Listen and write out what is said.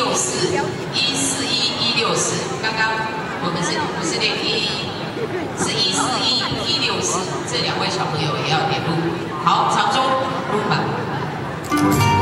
14164，刚刚我们不是练111，是141、164，这2位小朋友也要点入。好，场中入满。